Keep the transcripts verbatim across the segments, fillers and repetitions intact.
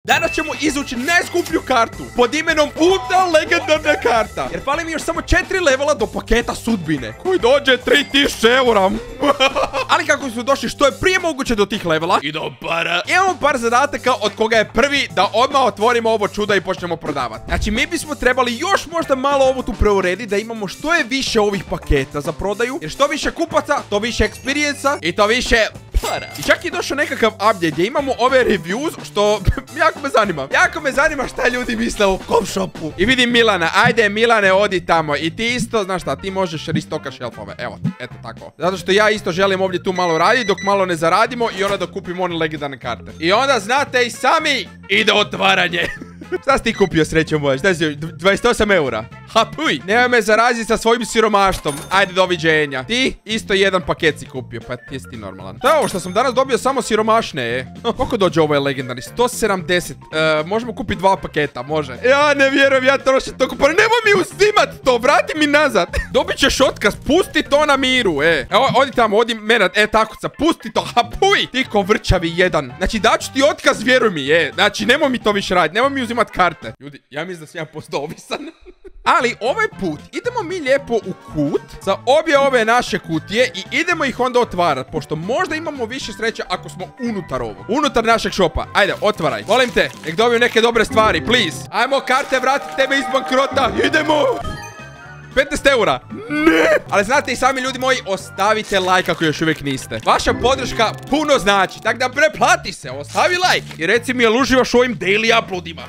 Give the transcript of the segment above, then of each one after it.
Danas ćemo izvući najskuplju kartu pod imenom Ultra legendarna karta. Jer fali mi još samo četiri levela do paketa sudbine, koji dođe tri tisuće eura. Ali kako su došli što je prije moguće do tih levela i do para, imamo par zadataka od koga je prvi da odmah otvorimo ovo čudo i počnemo prodavati. Znači mi bismo trebali još možda malo ovo tu preurediti da imamo što je više ovih paketa za prodaju. Jer što više kupaca, to više experience i to više para. I čak je došao nekakav update gdje imamo ove reviews, što jako me zanima. Jako me zanima šta ljudi misle o kom shopu. I vidim Milana, ajde Milane, odi tamo. I ti isto, znaš šta, ti možeš restoka šelfove. Evo, eto tako. Zato što ja isto želim ovdje tu malo raditi dok malo ne zaradimo i onda dok kupimo one legendarne karte. I onda znate i sami, ide otvaranje. Šta si ti kupio, srećo moja? Šta si, dvadeset osam eura? Ha puj, nemoj me zaraziti sa svojim siromaštvom. Ajde, doviđenja. Ti isto jedan paket si kupio, pa ti jesi ti normalan. To je ovo što sam danas dobio, samo siromašne, e. Koliko dođe ovo je legendarni? sto sedamdeset. E, možemo kupiti dva paketa, može. Ja ne vjerujem, ja trošim toliko para. Nemoj mi uzimat to, vrati mi nazad. Dobit ćeš otkaz, pusti to na miru, e. Evo, odi tamo, odi menat, e, takoca, pusti to, ha puj. Ti ko vrčavi jedan. Znači, daću ti otkaz, vjeruj mi, e. Znači, nemoj mi to više raditi, nemoj mi uzimat karte. Ljudi, ja mislim da sam ja postao ovisan. Ali ovaj put idemo mi lijepo u kut za obje ove naše kutije i idemo ih onda otvarati, pošto možda imamo više sreće ako smo unutar ovog. Unutar našeg šopa. Ajde, otvaraj. Volim te. Nek dobiju neke dobre stvari, please. Ajmo karte, vratite me iz bankrota. Idemo. petnaest eura. Ne. Ali znate i sami ljudi moji, ostavite like ako još uvijek niste. Vaša podrška puno znači. Tako da preplati se, ostavi like. I reci mi, jel uživaš u ovim daily uploadima?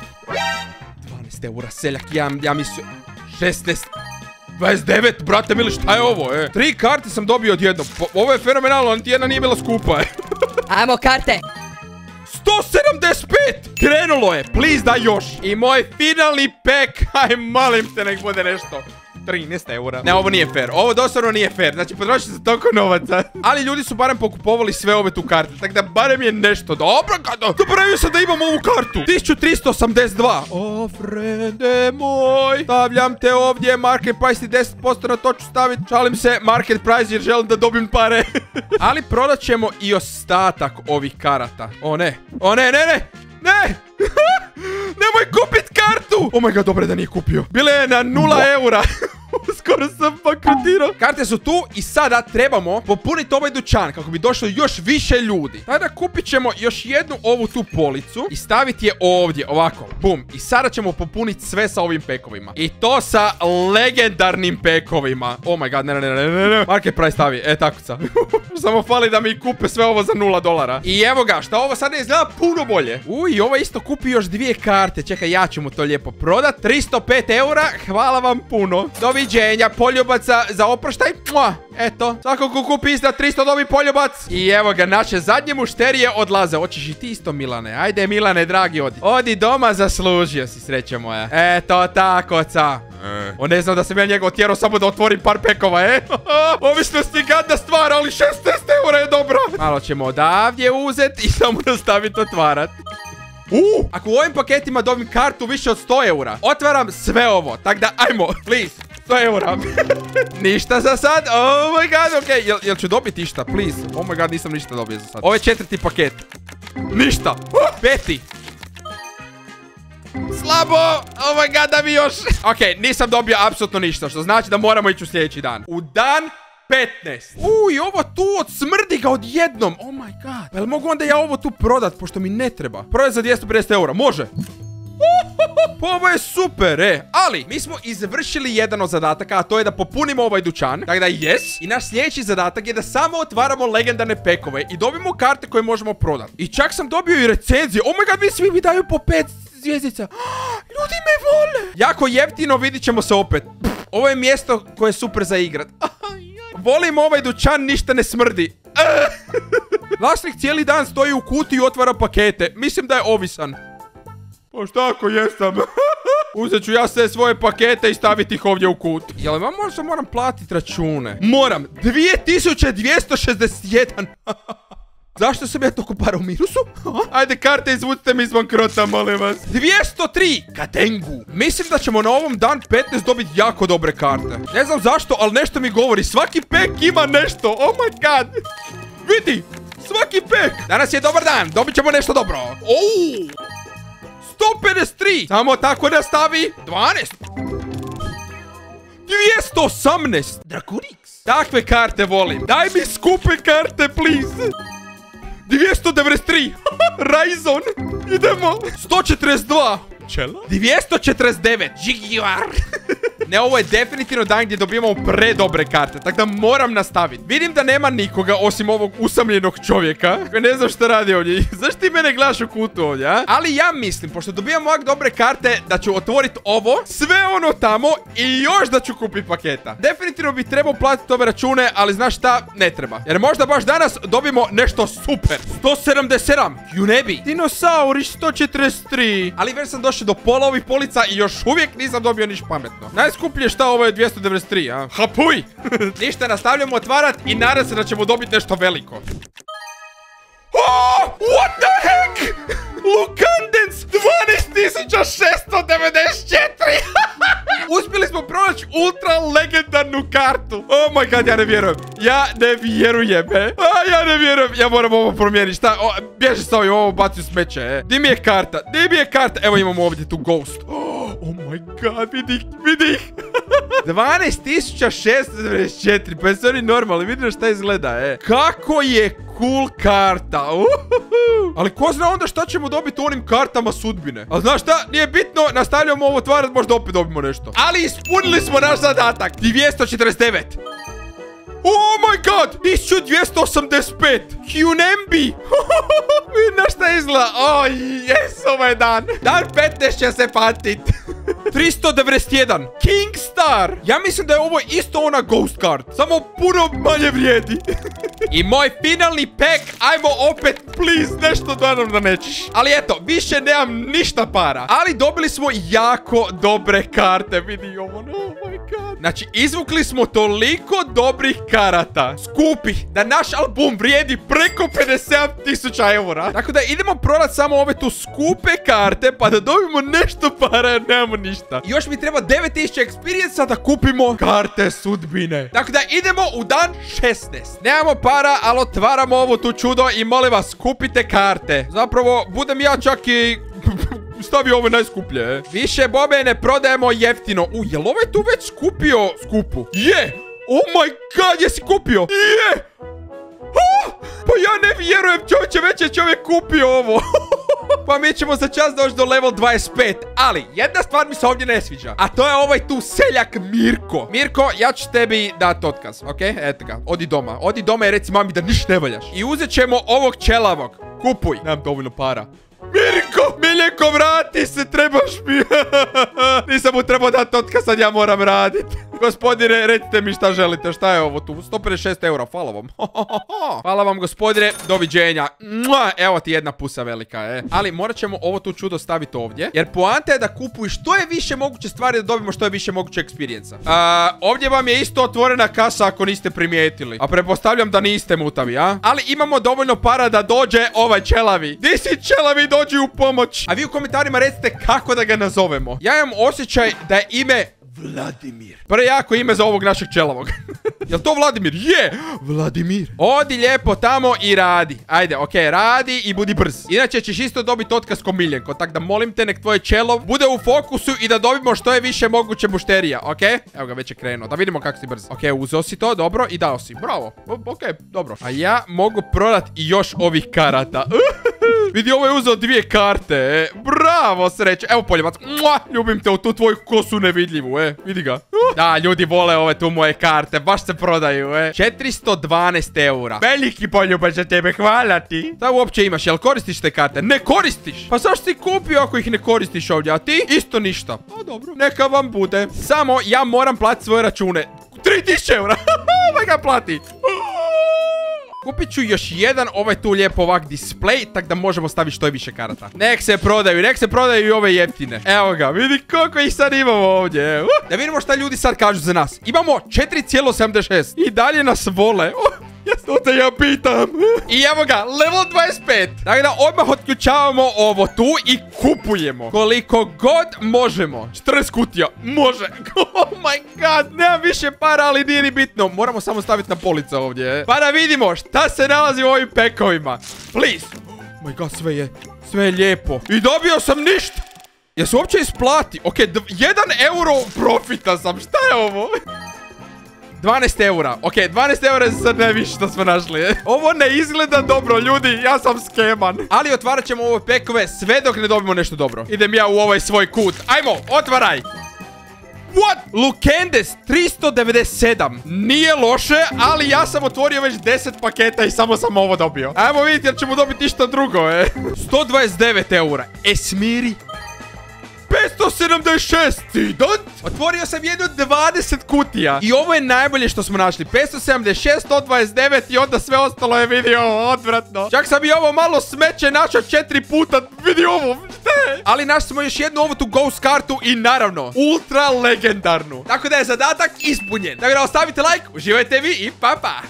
dvanaest eura, seljak, ja, ja mislio... šesnaest... dvadeset devet, brate mili, šta je ovo, e? Tri karte sam dobio odjednom. Ovo je fenomenalno, niti jedna nije bila skupa, e. Ajmo karte. sto sedamdeset pet! Krenulo je, please daj još. I moj finalni pack, aj molim te nek bude nešto. trinaest eura. Ne, ovo nije fair. Ovo doslovno nije fair. Znači, potrošite se toliko novaca. Ali ljudi su barem pokupovali sve ove tu karte. Tako da barem je nešto dobro. Zaboravio sam da imam ovu kartu. tisuću tristo osamdeset dva. O, frende moj. Stavljam te ovdje. Market price deset posto na to ću staviti. Šalim se. Market price jer želim da dobijem pare. Ali prodat ćemo i ostatak ovih karata. O, ne. O, ne, ne, ne. Ne. Nemoj kupit kartu. Oh my god, dobro da nije kupio. Bile je na nula eura. Skoro sam bankrotirao. Karte su tu i sada trebamo popuniti ovaj dućan kako bi došlo još više ljudi. Tada kupit ćemo još jednu ovu tu policu i staviti je ovdje, ovako. Bum. I sada ćemo popuniti sve sa ovim pekovima. I to sa legendarnim pekovima. Oh my god, ne, ne, ne, ne, ne. Market price stavi, e tako sa. Samo fali da mi kupe sve ovo za nula dolara. I evo ga, šta ovo sad ne izgleda puno bolje. Uj, ovo isto kupi još dvije karte. Čekaj, ja ću mu to lijepo prodat. tristo pet eura, hvala vam puno. Doviđenja, poljubaca za oproštaj. Mua, eto, svako ko kupi iznad tristo dobi poljubac. I evo ga, naše zadnje mušterije odlaze. Hoćeš i ti isto, Milane? Ajde, Milane, dragi, odi. Odi doma, zaslužio si, sreće moja. Eto, tako, ca. On ne znam da sam ja njega otjerao samo da otvorim par pekova, e? Ovisnost je gadna stvar, ali šesnaest eura je dobro. Malo ćemo odavdje uzeti i samo nastaviti otvarat. Uh, ako u ovim paketima dobim kartu više od sto eura, otvaram sve ovo. Tak da, ajmo, please. sto eura. Ništa za sad. Oh my god, okej. Okay. Jel, jel ću dobiti išta, please? Oh my god, nisam ništa dobio za sad. Ovo je četvrti paket. Ništa. Uh, peti. Slabo. Oh my god, da mi još. Okej, okay, nisam dobio apsolutno ništa, što znači da moramo ići u sljedeći dan. U dan petnaest. Uj, ovo tu od smrdi ga odjednom. Oh my god. Pa jel mogu onda ja ovo tu prodat, pošto mi ne treba? Prodat za dvjesto pedeset eura, može. Pa ovo je super, e. Ali, mi smo izvršili jedan od zadataka, a to je da popunimo ovaj dućan. Tako da, yes. I naš sljedeći zadatak je da samo otvaramo legendarne pekove i dobimo karte koje možemo prodati. I čak sam dobio i recenzije. Oh my god, mi svi mi daju po pet zvjezdica. Ljudi me vole. Jako jeftino, vidit ćemo se opet. Pff, ovo je mjesto koje je super za igrat. Volim ovaj dućan, ništa ne smrdi. Vlasnik cijeli dan stoji u kuti i otvara pakete. Mislim da je ovisan. Pa šta ako jesam? Uzet ću ja sve svoje pakete i staviti ih ovdje u kut. Jel vam možda moram platiti račune? Moram. dvije tisuće dvjesto šezdeset jedan. Zašto sam ja toliko para u minusu? Ajde, karte, izvucite mi iz bankrota, molim vas. dvjesto tri. Katengu. Mislim da ćemo na ovom dan petnaest dobiti jako dobre karte. Ne znam zašto, ali nešto mi govori. Svaki pek ima nešto. Oh my god. Vidi. Svaki pek. Danas je dobar dan. Dobit ćemo nešto dobro. Oh. tri. Samo tako nastavi. dvanaest. dvjesto osamnaest. Drakurix. Takve karte volim. Daj mi skupe karte, please. dvjesto devedeset tri. Raizo. Idemo. sto četrdeset dva. Čela? dvjesto četrdeset devet. Jaguar. Ne, ovo je definitivno dan gdje dobijemo predobre karte, tako da moram nastaviti. Vidim da nema nikoga osim ovog usamljenog čovjeka koji ne zna što radi ovdje. Zašto ti mene gledaš u kutu ovdje, a? Ali ja mislim, pošto dobijamo ovak dobre karte, da ću otvoriti ovo, sve ono tamo i još da ću kupiti paketa. Definitivno bi trebao platiti ove račune, ali znaš šta? Ne treba. Jer možda baš danas dobijemo nešto super. sto sedamdeset sedam. Ju ne bi. Dinosauri sto četrdeset tri. Ali već sam došao do pola ovih polica i još uvijek nisam dobio niš pametno. Najskuplje šta, ovo je dvjesto devedeset tri, a? Hapuj! Ništa, nastavljamo otvarat i nadam se da ćemo dobiti nešto veliko. Oh, what the heck? Lukandens dvanaest tisuća šesto devedeset četiri. Uspjeli smo pronaći ultra legendarnu kartu. Oh my god, ja ne vjerujem. Ja ne vjerujem, e. A, ja ne vjerujem. Ja moram ovo promijeniti. Šta? O, bježi sa ovim, ovo baci u smeće, e. Di mi je karta? Di mi je karta? Evo imamo ovdje tu ghost. Oh my god, vidi ih, vidi ih. dvanaest tisuća šesto devedeset četiri. Pa jesu oni normalni, vidim šta izgleda, e. Kako je cool karta. Uhuhu. Ali ko zna onda šta ćemo dobiti u onim kartama sudbine. A znaš šta? Nije bitno, nastavljamo ovo otvarati, možda opet dobimo nešto. Ali ispunili smo naš zadatak. dvjesto četrdeset devet. Oh my god! tisuću dvjesto osamdeset pet! Hunembi! Vidim na šta izgleda. Oh, jes, ovaj dan. Dan petnaest će se patit. tristo devedeset jedan. Kingstar! Ja mislim da je ovo isto ona ghost card. Samo puno manje vrijedi. I moj finalni pack. Ajmo opet, please, nešto da nam da nećeš. Ali eto, više nemam ništa para. Ali dobili smo jako dobre karte. Vidi ovo, oh my god. Znači, izvukli smo toliko dobrih karata. Skupih, da naš album vrijedi preko pedeset sedam tisuća eura. Tako da idemo prodat samo ove tu skupe karte, pa da dobimo nešto para, jer nemamo ništa. I još mi treba devet tisuća experience da kupimo karte sudbine. Tako da idemo u dan šesnaest. Nemamo para, ali otvaramo ovo tu čudo i molim vas, kupite karte. Zapravo, budem ja čak i... stavi ovo najskuplje, e. Više bobe ne prodajemo jeftino. U, jel ovaj tu već skupio skupu? Je! Oh my god, jesi kupio? Je! Oh, pa ja ne vjerujem, čovječe, već je čovjek kupio ovo. Pa mi ćemo za čas doći do level dvadeset pet. Ali, jedna stvar mi se ovdje ne sviđa. A to je ovaj tu seljak Mirko. Mirko, ja ću tebi dati otkaz, ok? Eto ga, odi doma. Odi doma i reci mami da ništa ne valjaš. I uzet ćemo ovog čelavog. Kupuj. Nemam dovoljno para. Mirko, Miljenko, vrati se, trebaš mi. Nisam mu trebao dati otkaz, sad ja moram raditi. Gospodine, recite mi šta želite, šta je ovo tu? sto pedeset šest eura, hvala vam. Hvala vam, gospodine, doviđenja. Evo ti jedna pusa velika, e. Ali morat ćemo ovo tu čudo staviti ovdje. Jer poanta je da kupuješ što je više moguće stvari da dobimo što je više moguće experience. Ovdje vam je isto otvorena kasa ako niste primijetili. A pretpostavljam da niste mutavi, a? Ali imamo dovoljno para da dođe ovaj čelavi. Di si čelavi, dođi u pomoć. A vi u komentarima recite kako da ga nazovemo. Ja imam osjećaj da je ime Vladimir. Prvo jako ime za ovog našeg čelavog. Jel to Vladimir? Je! Vladimir. Odi lijepo tamo i radi. Ajde, okej, okay, radi i budi brz. Inače ćeš isto dobiti otkaz ko Miljenko. Tako da molim te, nek tvoj čelov bude u fokusu i da dobimo što je više moguće mušterija, okej? Okay? Evo ga, već je krenuo. Da vidimo kako si brz. Okej, okay, uzeo si to, dobro, i dao si. Bravo. Okej, okay, dobro. A ja mogu prodat i još ovih karata. Vidi, ovo je uzeo dvije karte, e. Bravo, sreće. Evo poljevac. Mua, ljubim te u tu tvoju kosu nevidljivu, e. Vidi ga. Da, ljudi vole ove tu moje karte. Baš se prodaju, e. četiristo dvanaest eura. Veliki poljubac za tebe, hvala ti. Šta uopće imaš? Jel koristiš te karte? Ne koristiš. Pa zašto si kupio ako ih ne koristiš ovdje? A ti? Isto ništa. A dobro, neka vam bude. Samo ja moram platiti svoje račune. tri tisuće eura. Ovaj ga plati. Kupit ću još jedan ovaj tu lijepo ovak display, tak da možemo staviti što je više karata. Nek se prodaju, nek se prodaju i ove jeftine. Evo ga, vidi koliko ih sad imamo ovdje. Uh, da vidimo šta ljudi sad kažu za nas. Imamo četiri zarez sedamdeset šest. I dalje nas vole. Uh. To te ja pitam. I evo ga, level dvadeset pet. Dakle da odmah otključavamo ovo tu i kupujemo koliko god možemo. četrnaest kutija, može. Oh my god, nemam više para, ali nije ni bitno. Moramo samo staviti na police ovdje. Pa da vidimo šta se nalazi u ovim pekovima. Please. Oh my god, sve je, sve je lijepo. I dobio sam ništa. Ja se uopće isplati. Ok, jedan euro profita sam. Šta je ovo? dvanaest eura. Ok, dvanaest eura je sad najviše što smo našli. Ovo ne izgleda dobro, ljudi. Ja sam skeman. Ali otvarat ćemo ove pekove sve dok ne dobimo nešto dobro. Idem ja u ovaj svoj kut. Ajmo, otvaraj. What? Lukendes tristo devedeset sedam. Nije loše, ali ja sam otvorio već deset paketa i samo sam ovo dobio. Ajmo vidjeti jer ćemo dobiti ništa drugo, e. sto dvadeset devet eura. Esmiri. petsto sedamdeset šest. Tidant. Otvorio sam jednu dvadeset kutija. I ovo je najbolje što smo našli. petsto sedamdeset šest, sto dvadeset devet i onda sve ostalo je vidio odvratno. Čak sam i ovo malo smeće našao četiri puta. Vidi ovo. Ali našli smo još jednu ovu tu ghost kartu i naravno ultra legendarnu. Tako da je zadatak ispunjen. Tako da ostavite like, uživajte vi i pa pa.